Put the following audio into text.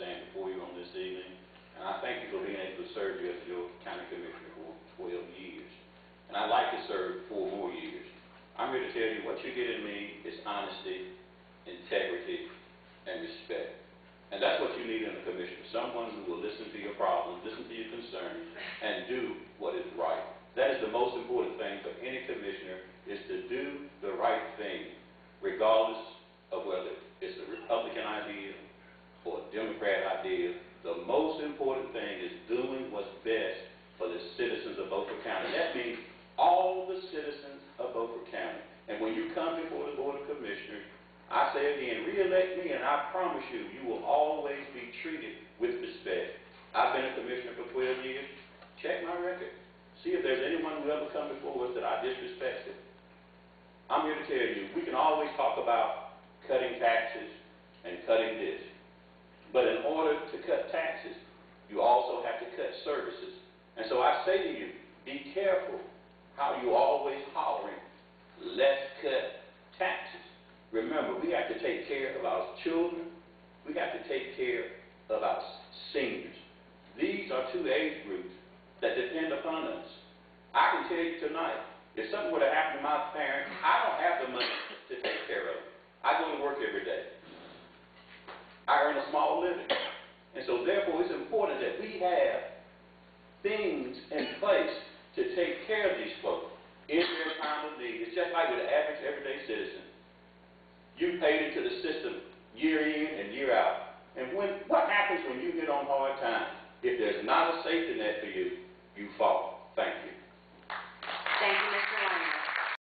stand before you on this evening. And I thank you for being able to serve you as your county commissioner for 12 years. And I'd like to serve 4 more years. I'm here to tell you what you get in me is honesty, integrity, and respect. And that's what you need in a commissioner, someone who will listen to your problems, listen to your concerns, and do what is right. That is the most important thing for any commissioner, is to do the right thing, regardless of whether it's a Republican idea or a Democrat idea. The most important thing is doing what's best for the citizens of Beaufort County. That means all the citizens of Beaufort County. And when you come before the Board of Commissioners, I say again, re-elect me, and I promise you, you will always be treated with respect. I've been a commissioner for 12 years. Check my record. See if there's anyone who ever come before us that I disrespected. I'm here to tell you, we can always talk about cutting taxes and cutting this. But in order to cut taxes, you also have to cut services. And so I say to you, be careful how you always hollering, let's cut taxes. Remember, we have to take care of our children. We have to take care of our seniors. These are 2 age groups that depend upon us. I can tell you tonight, if something were to happen to my parents, I don't have the money to take care of them. I go to work every day. I earn a small living. And so therefore, it's important that we have things in place to take care of these folks in their time of need. It's just like with the average everyday citizen. You paid into the system year in and year out. And what happens when you get on hard times? If there's not a safety net for you, you fall. Thank you. Thank you.